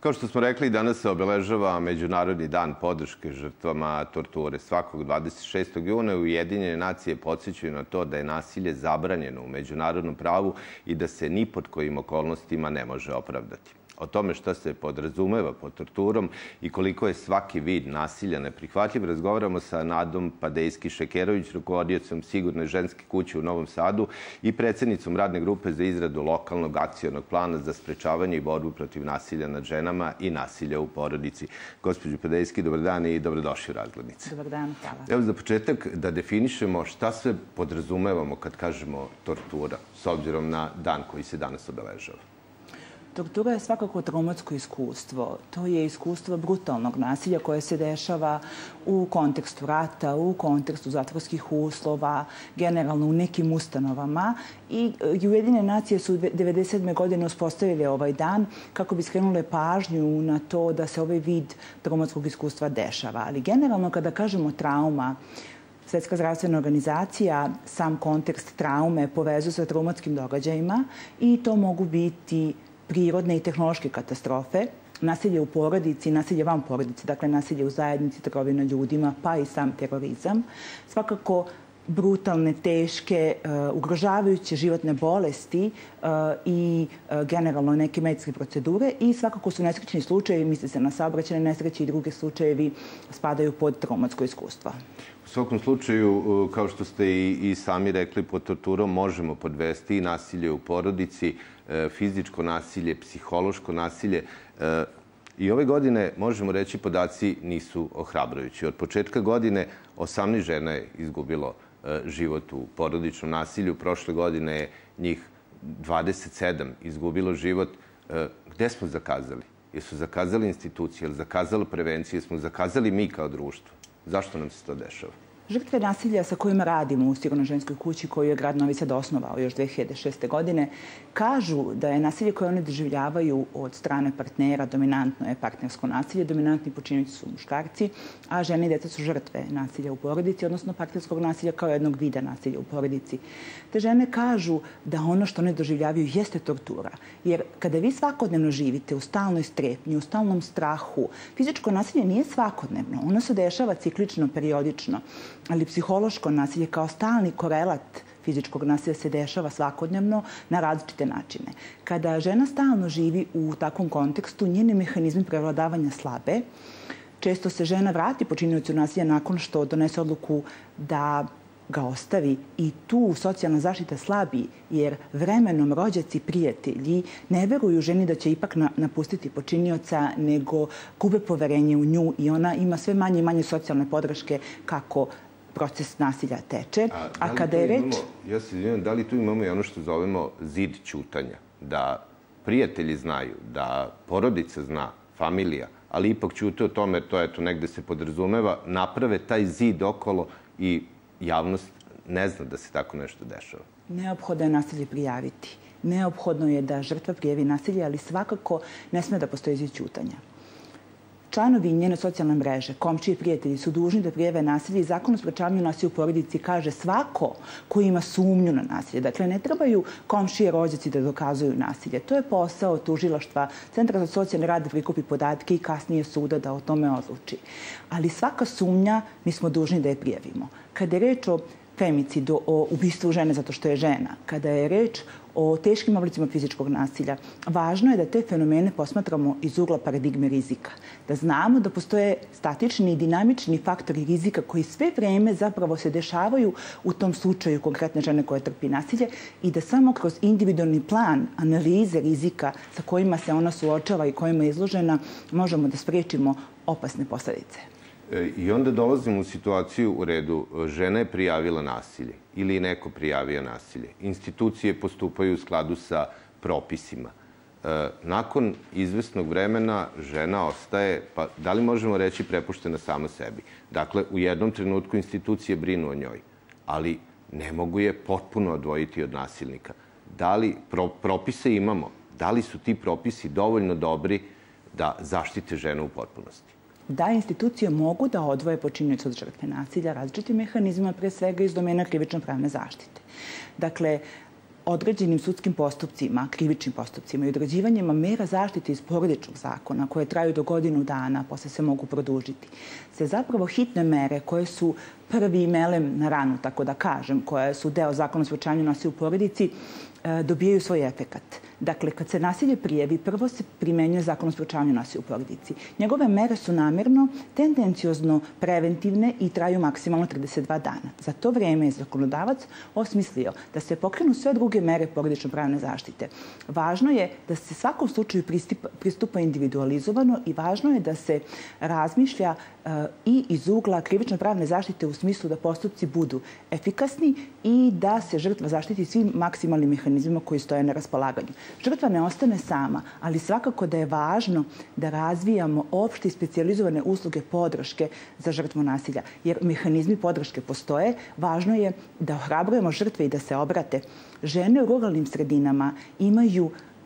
Kao što smo rekli, danas se obeležava Međunarodni dan podrške žrtvama torture. Svakog 26. juna Ujedinjene nacije podsjećaju na to da je nasilje zabranjeno u međunarodnom pravu i da se ni pod kojim okolnostima ne može opravdati. O tome šta se podrazumeva pod torturom i koliko je svaki vid nasilja neprihvatljiv, razgovaramo sa Nadom Padejski-Šekerović, rukovodiocom Sigurne ženske kuće u Novom Sadu i predsednicom radne grupe za izradu lokalnog akcionog plana za sprečavanje i borbu protiv nasilja nad ženama i nasilja u porodici. Gospođo Padejski, dobar dan i dobrodošli u Razglednice. Dobar dan, hvala. Evo za početak da definišemo šta sve podrazumevamo kad kažemo tortura, s obzirom na dan koji se danas obeležava. Tortura je svakako traumatsko iskustvo. To je iskustvo brutalnog nasilja koje se dešava u kontekstu rata, u kontekstu zatvorskih uslova, generalno u nekim ustanovama. I Ujedinjene nacije su 1997. godine uspostavili ovaj dan kako bi skrenule pažnju na to da se ovaj vid traumatskog iskustva dešava. Ali generalno kada kažemo trauma, Svetska zdravstvena organizacija sam kontekst traume povezuje sa traumatskim događajima i to mogu biti prirodne i tehnološke katastrofe, nasilje u porodici, nasilje van porodice, dakle nasilje u zajednici, trgovina ljudima, pa i sam terorizam. Svakako brutalne, teške, ugrožavajuće životne bolesti i generalno neke medicinske procedure i svakako su nesrećni slučajevi, misli se na saobraćajne nesreće i druge slučajevi spadaju pod traumatsko iskustvo. U svakom slučaju, kao što ste i sami rekli, pod torturom možemo podvesti i nasilje u porodici, fizičko nasilje, psihološko nasilje. I ove godine, možemo reći, podaci nisu ohrabrujući. Od početka godine 18 žena je izgubilo život u porodičnom nasilju. Prošle godine je njih 27 izgubilo život. Gde smo zakazali? Jesu zakazali institucije? Jesu zakazala prevencija? Jesmo zakazali mi kao društvo? Zašto nam se to dešava? Žrtve nasilja sa kojima radimo u Sigurnoj ženskoj kući, koju je grad Novi Sad osnovao još 2006. godine, kažu da je nasilje koje one doživljavaju od strane partnera dominantno je partnersko nasilje. Dominantni počinioci su muškarci, a žene i deca su žrtve nasilja u porodici, odnosno partnerskog nasilja kao jednog vida nasilja u porodici. Te žene kažu da ono što one doživljavaju jeste tortura. Jer kada vi svakodnevno živite u stalnoj strepnji, u stalnom strahu, fizičko nasilje nije svakodnevno. Ono se dešava ciklično, periodično. Ali psihološko nasilje kao stalni korelat fizičkog nasilja se dešava svakodnevno na različite načine. Kada žena stalno živi u takvom kontekstu, njeni mehanizmi prevladavanja slabe. Često se žena vrati počiniocu nasilja nakon što donese odluku da ga ostavi i tu socijalna zaštita slabi, jer vremenom rođaci, prijatelji ne veruju ženi da će ipak napustiti počinioca, nego gube poverenje u nju i ona ima sve manje i manje socijalne podrške kako proces nasilja teče. A kada je reč... Ja se izvinjam, da li tu imamo i ono što zovemo zid ćutanja? Da prijatelji znaju, da porodica zna, familija, ali ipak ćute o tome, to je to negde se podrazumeva, naprave taj zid okolo i javnost ne zna da se tako nešto dešava. Neophodno je nasilje prijaviti. Neophodno je da žrtva prijavi nasilje, ali svakako ne sme da postoji zid ćutanja. Članovi njene socijalne mreže, komšije i prijatelji su dužni da prijave nasilje i Zakon o sprečavanju nasilja u porodici kaže svako ko ima sumnju na nasilje. Dakle, ne trebaju komšije, rođaci da dokazuju nasilje. To je posao tužilaštva, Centra za socijalni rad da prikupi podatke i kasnije suda da o tome odluči. Ali svaka sumnja mi smo dužni da je prijavimo. Kada je reč o femicidu, o ubistvu žene zato što je žena, kada je reč o teškim oblicima fizičkog nasilja, važno je da te fenomene posmatramo iz ugla paradigme rizika. Da znamo da postoje statični i dinamični faktori rizika koji sve vreme zapravo se dešavaju u tom slučaju konkretne žene koja trpi nasilje i da samo kroz individualni plan analize rizika sa kojima se ona suočava i kojima je izložena možemo da sprečimo opasne posledice. I onda dolazimo u situaciju u redu, žena je prijavila nasilje ili neko prijavio nasilje. Institucije postupaju u skladu sa propisima. Nakon izvesnog vremena žena ostaje, pa da li možemo reći prepuštena sama sebi. Dakle, u jednom trenutku institucije brinu o njoj, ali ne mogu je potpuno odvojiti od nasilnika. Da li propise imamo? Da li su ti propisi dovoljno dobri da zaštite ženu u potpunosti? Da institucije mogu da odvoje počinioca od žrtve nasilja različitim mehanizmima, pre svega iz domena krivično-pravne zaštite. Dakle, određenim sudskim postupcima, krivičnim postupcima i određivanjima mera zaštite iz porodičnog zakona koje traju do godinu dana, posle se mogu produžiti, se zapravo hitne mere koje su prvi melem na ranu, tako da kažem, koje su deo zakona o sprečavanju nasilja u porodici, dobijaju svoj efekat. Dakle, kad se nasilje prijavi, prvo se primenjuje zakon o sprečavanju nasilja u porodici. Njegove mere su namerno, tendenciozno preventivne i traju maksimalno 32 dana. Za to vreme je zakonodavac osmislio da se pokrenu sve druge mere porodično-pravne zaštite. Važno je da se svakom slučaju pristupa individualizovano i važno je da se razmišlja i iz ugla krivično-pravne zaštite u smislu da postupci budu efikasni i da se žrtva zaštiti svim maksimalnim mehanizmima koji stoje na raspolaganju. Žrtva ne ostane sama, ali svakako da je važno da razvijamo opšte i specijalizovane usluge podrške za žrtvu nasilja, jer mehanizmi podrške postoje. Važno je da ohrabrujemo žrtve i da se obrate. Žene u ruralnim sredinama imaju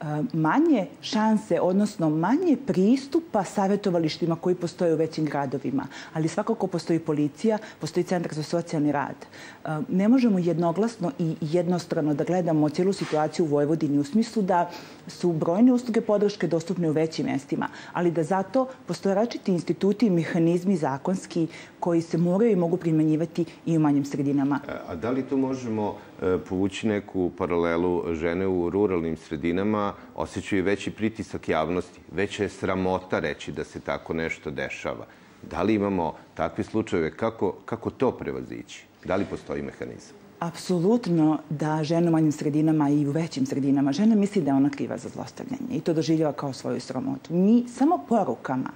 manje šanse, odnosno manje pristupa savjetovalištima koji postoje u većim gradovima. Ali svakako postoji policija, postoji centar za socijalni rad. Ne možemo jednoglasno i jednostrano da gledamo cijelu situaciju u Vojvodini u smislu da su brojne usluge podrške dostupne u većim mestima, ali da zato postoje različiti instituti i mehanizmi zakonski koji se moraju i mogu primenjivati i u manjim sredinama. A da li tu možemo povući neku paralelu? Žene u ruralnim sredinama osjećaju veći pritisak javnosti, veća je sramota reći da se tako nešto dešava. Da li imamo takve slučajeve? Kako to prevazići? Da li postoji mehanizam? Apsolutno da žena u manjim sredinama i u većim sredinama, žena misli da je ona kriva za zlostavljanje i to doživljava kao svoju sramotu. Mi samo porukama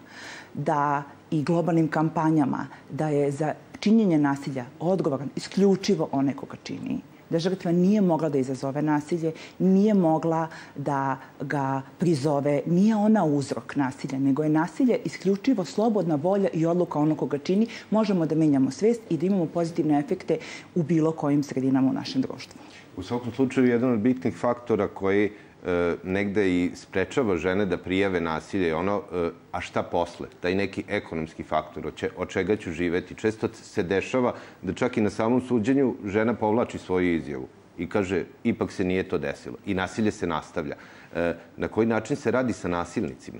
da i globalnim kampanjama da je za činjenje nasilja odgovoran isključivo onaj koga čini, da žrtva nije mogla da izazove nasilje, nije mogla da ga prizove, nije ona uzrok nasilja, nego je nasilje isključivo slobodna volja i odluka onog koga čini, možemo da menjamo svest i da imamo pozitivne efekte u bilo kojim sredinama u našem društvu. U svakom slučaju, jedan od bitnih faktora koji negde i sprečava žene da prijave nasilje je ono, a šta posle? Taj neki ekonomski faktor, od čega ću živeti. Često se dešava da čak i na samom suđenju žena povlači svoju izjavu i kaže ipak se nije to desilo i nasilje se nastavlja. Na koji način se radi sa nasilnicima?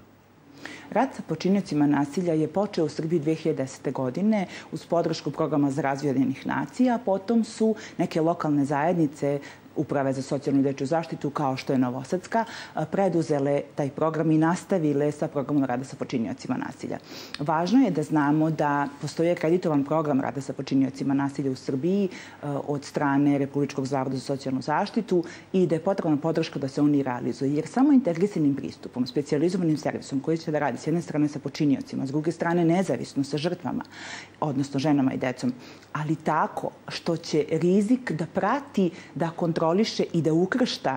Rad sa počiniocima nasilja je počeo u Srbiji 2010. godine uz podršku programa za razvoj Ujedinjenih nacija, a potom su neke lokalne zajednice, Uprave za socijalnu i dečju zaštitu, kao što je Novosadska, preduzele taj program i nastavile sa programom rada sa počiniocima nasilja. Važno je da znamo da postoji akreditovan program rada sa počiniocima nasilja u Srbiji od strane Republičkog zavoda za socijalnu zaštitu i da je potrebna podrška da se oni realizuju. Jer samo integrisanim pristupom, specijalizovanim servisom koji će da radi s jedne strane sa počiniocima, s druge strane nezavisno sa žrtvama, odnosno ženama i decom, ali tako što će rizik da prati, da kontroliše i da ukršta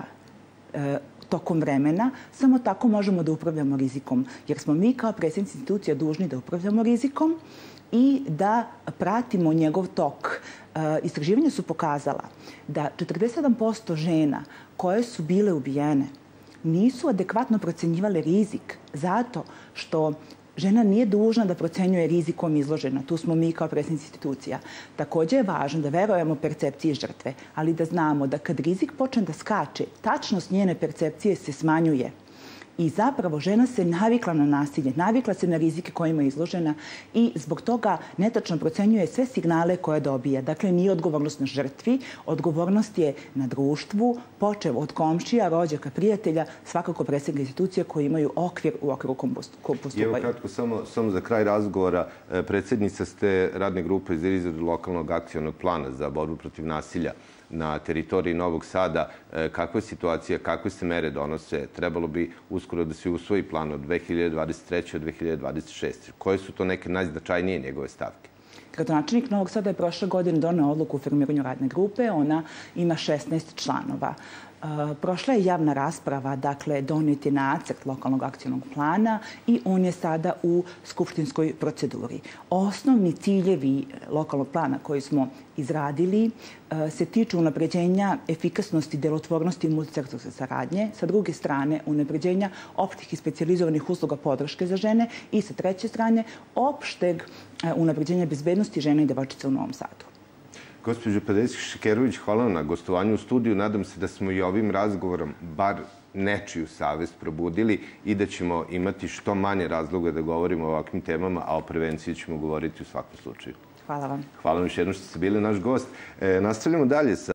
tokom vremena, samo tako možemo da upravljamo rizikom. Jer smo mi kao predstavnici institucija dužni da upravljamo rizikom i da pratimo njegov tok. Istraživanja su pokazala da 47% žena koje su bile ubijene nisu adekvatno procenjivale rizik zato što žena nije dužna da procenjuje rizikom izložena. Tu smo mi kao predstavnici institucija. Takođe je važno da verujemo percepciji žrtve, ali da znamo da kad rizik počne da skače, tačnost njene percepcije se smanjuje. I zapravo žena se navikla na nasilje, navikla se na rizike kojima je izložena i zbog toga netačno procenjuje sve signale koje dobija. Dakle, nije odgovornost na žrtvi, odgovornost je na društvu, počev od komšija, rođaka, prijatelja, svakako predstavnika institucija koji imaju okvir u okviru kom postupaju. Evo kratko, samo za kraj razgovora, predsjednica ste radne grupe za izradu lokalnog akcionog plana za borbu protiv nasilja na teritoriji Novog Sada. Kakva je situacija, kakve se mere donose? Trebalo bi uskoro da se usvoji plan od 2023. do 2026. Koje su to neke najznačajnije njegove stavke? Gradonačelnik Novog Sada je prošle godine doneo odluku o formiranju radne grupe. Ona ima 16 članova. Prošla je javna rasprava, dakle, donet je nacrt lokalnog akcionog plana i on je sada u skupštinskoj proceduri. Osnovni ciljevi lokalnog plana koji smo izradili se tiču unapređenja efikasnosti, delotvornosti i multisektorske saradnje, sa druge strane unapređenja opštih i specijalizovanih usluga podrške za žene i sa treće strane opšteg unapređenja bezbednosti žena i devojčica u Novom Sadu. Gospođo Pedesić-Šikerović, hvala vam na gostovanju u studiju. Nadam se da smo i ovim razgovorom bar nečiju savest probudili i da ćemo imati što manje razloga da govorimo o ovakvim temama, a o prevenciji ćemo govoriti u svakom slučaju. Hvala vam. Hvala vam još jednom što ste bili naš gost. Nastavljamo dalje sa